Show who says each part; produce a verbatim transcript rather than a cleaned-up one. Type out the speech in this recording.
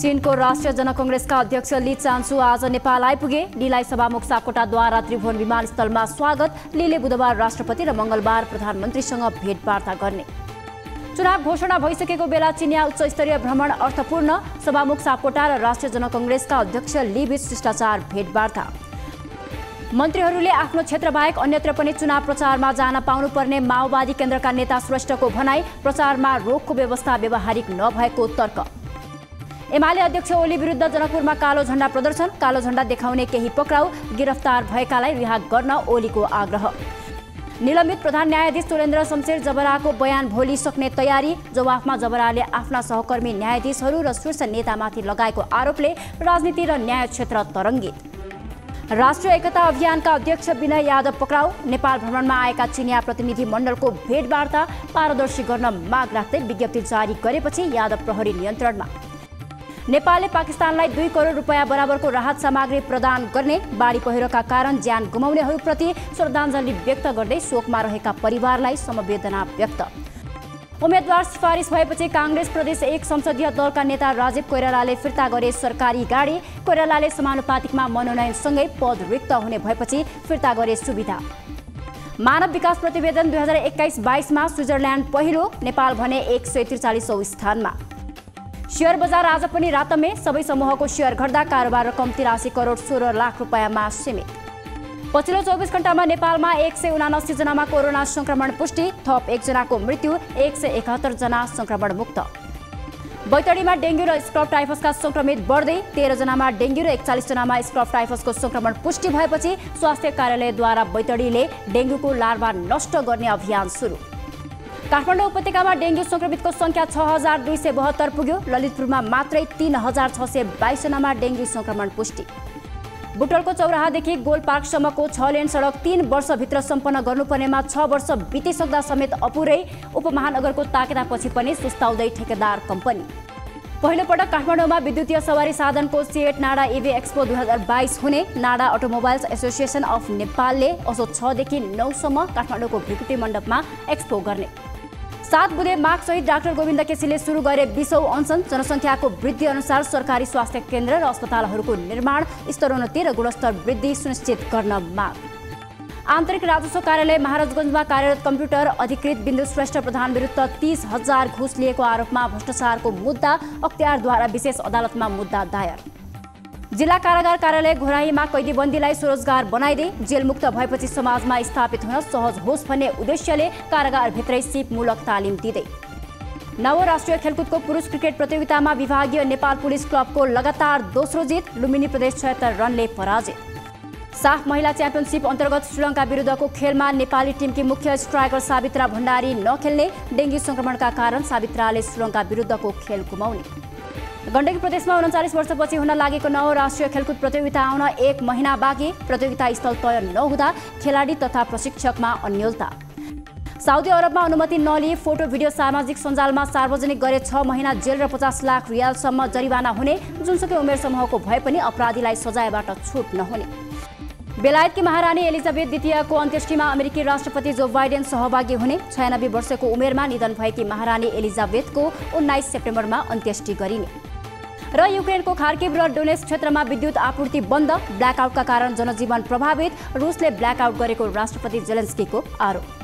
Speaker 1: चीनको राष्ट्रिय जनकंग्रेसका अध्यक्ष ली चान्सु आज नेपाल आइपुगे। लीलाई सभामुख सापकोटाद्वारा त्रिभुवन विमानस्थलमा स्वागत। लीले बुधबार राष्ट्रपति र मंगलबार प्रधानमन्त्रीसँग भेटवार्ता गर्ने। चुनाव घोषणा भइसकेको बेला चिनिया उच्च स्तरीय भ्रमण अर्थपूर्ण। सभामुख सापकोटा र राष्ट्रिय जनकंग्रेसका अध्यक्ष लीबीच शिष्टाचार भेटवार्ता। मन्त्रीहरूले आफ्नो क्षेत्र बाहेक अन्यत्र पनि चुनाव प्रचारमा जान पाउनुपर्ने माओवादी केन्द्रका नेता श्रेष्ठको भनाई। प्रचारमा रोकको व्यवस्था व्यावहारिक नभएको तर्क। एमाले अध्यक्ष ओली विरुद्ध जनकपुरमा कालो झण्डा प्रदर्शन। कालो झण्डा देखाउने केही पक्राउ। गिरफ्तार भएकालाई रिहा गर्न ओलीको आग्रह। निलम्बित प्रधान न्यायाधीश सुरेन्द्र शमशेर जबराको बयान भोलि सक्ने तयारी। जवाफमा जबराले आफ्ना सहकर्मी न्यायाधीशहरू र शीर्ष नेतामाथि लगाएको आरोपले राजनीति र न्याय क्षेत्र तरङ्गित। राष्ट्रिय एकता अभियानका अध्यक्ष विनय यादव पक्राउ। नेपाल भ्रमणमा आएका चिनिया प्रतिनिधि मण्डलको भेटवार्ता पारदर्शी गर्न माग राख्दै विज्ञप्ति जारी गरेपछि यादव प्रहरी नियन्त्रणमा। नेपालले पाकिस्तानलाई दुई करोड रुपियाँ बराबरको राहत सामग्री प्रदान गर्ने। बाढी पहिरोका कारण ज्यान गुमाउनेहरूप्रति श्रद्धाञ्जली व्यक्त गर्दै शोकमा रहेका परिवारलाई समवेदना व्यक्त। उम्मेद्वार सिफारिस भएपछि कांग्रेस प्रदेश एक संसदीय दलका नेता राजीव कोइरालाले फिर्ता गरे सरकारी गाडी। कोइरालाले समानुपातिकमा मनोनयनसँगै पद रिक्त हुने भएपछि फिर्ता गरे सुविधा। मानव विकास प्रतिवेदन दुई हजार एक्काइस बाइसमा स्विजरल्याण्ड पहिलो, नेपाल भने एक सय त्रिचालिसौँ स्थानमा। शेयर बजार आज पनि रातमे। सबै समूहको शेयर घट्दा कारोबार रकम तिरासी करोड सोह्र लाख रुपियाँमा सीमित। पछिल्लो चौबिस घण्टामा नेपालमा एक सय उनासी जनामा कोरोना संक्रमण पुष्टि। थप एकजनाको मृत्यु। एक सय एकहत्तर जना संक्रमण मुक्त। बैतडीमा डेङ्गु र स्क्रब टाइफसका संक्रमित बढ्दै। तेह्र जनामा डेङ्गु र एकचालिस जनामा स्क्रब टाइफसको संक्रमण पुष्टि भएपछि स्वास्थ्य कार्यालयद्वारा बैतडीले डेङ्गुको लार्भा नष्ट गर्ने अभियान सुरु। काठमाडौँ उपत्यकामा डेङ्गु संक्रमितको संख्या छ हजार दुई सय बहत्तर पुग्यो। ललितपुरमा मात्रै तीन हजार छ सय बाइस जनामा डेङ्गु संक्रमण पुष्टि। बुटवलको चौराहादेखि गोल पार्कसम्मको छ लेन सडक तीन वर्षभित्र सम्पन्न गर्नुपर्नेमा छ वर्ष बितिसक्दा समेत अपुरै। उपमहानगरको ताकेदापछि पनि सुस्ताउँदै ठेकेदार कम्पनी। पहिलोपटक काठमाडौँमा विद्युतीय सवारी साधनको सिएट नाडा इभी एक्सपो दुई हजार बाइस हुने। नाडा अटोमोबाइल्स एसोसिएसन अफ नेपालले असोज छदेखि नौसम्म काठमाडौँको भृकुटी मण्डपमा एक्सपो गर्ने। सात बुधे मागसहित डाक्टर गोविन्द केसीले सुरु गरे बीसौँ अनसन। जनसङ्ख्याको वृद्धि अनुसार सरकारी स्वास्थ्य केन्द्र र अस्पतालहरूको निर्माण, स्तरोन्नति र गुणस्तर वृद्धि सुनिश्चित गर्न माग। आन्तरिक राजस्व कार्यालय महाराजगञ्जमा कार्यरत कम्प्युटर अधिकृत बिन्दु श्रेष्ठ प्रधान विरुद्ध तीस हजार घुस लिएको आरोपमा भ्रष्टाचारको मुद्दा अख्तियारद्वारा विशेष अदालतमा मुद्दा दायर। जिल्ला कारागार कार्यालय घोराहीमा कैदीबन्दीलाई स्वरोजगार बनाइदिए। जेलमुक्त भएपछि समाजमा स्थापित हुन सहज होस् भन्ने उद्देश्यले कारागारभित्रै सिपमूलक तालिम दिँदै। नव राष्ट्रिय खेलकुदको पुरुष क्रिकेट प्रतियोगितामा विभागीय नेपाल पुलिस क्लबको लगातार दोस्रो जित। लुम्बिनी प्रदेश छयत्तर रनले पराजित। साफ महिला च्याम्पियनसिप अन्तर्गत श्रीलङ्का विरुद्धको खेलमा नेपाली टिमकी मुख्य स्ट्राइकर सावित्रा भण्डारी नखेल्ने। डेङ्गु संक्रमणका कारण सावित्राले श्रीलङ्का विरुद्धको खेल गुमाउने। गण्डकी प्रदेशमा उन्चालिस वर्षपछि हुन लागेको नव राष्ट्रिय खेलकुद प्रतियोगिता आउन एक महिना बाँकी। प्रतियोगिता स्थल तय नहुँदा खेलाडी तथा प्रशिक्षकमा अन्योलता। साउदी अरबमा अनुमति नलिई फोटो भिडियो सामाजिक सञ्जालमा सार्वजनिक गरे छ महिना जेल र पचास लाख रियालसम्म जरिवाना हुने। जुनसुकै उमेर समूहको भए पनि अपराधीलाई सजायबाट छुट नहुने। बेलायतकी महारानी एलिजाबेथ द्वितीयको अन्त्येष्टिमा अमेरिकी राष्ट्रपति जो बाइडेन सहभागी हुने। छयानब्बे वर्षको उमेरमा निधन भएकी महारानी एलिजाबेथको उन्नाइस सेप्टेम्बरमा अन्त्येष्टि गरिने। र युक्रेनको खार्किभ र डोनेस्क क्षेत्रमा विद्युत आपूर्ति बन्द। ब्ल्याकआउटका कारण जनजीवन प्रभावित। रुसले ब्ल्याकआउट गरेको राष्ट्रपति जेलेन्स्कीको आरोप।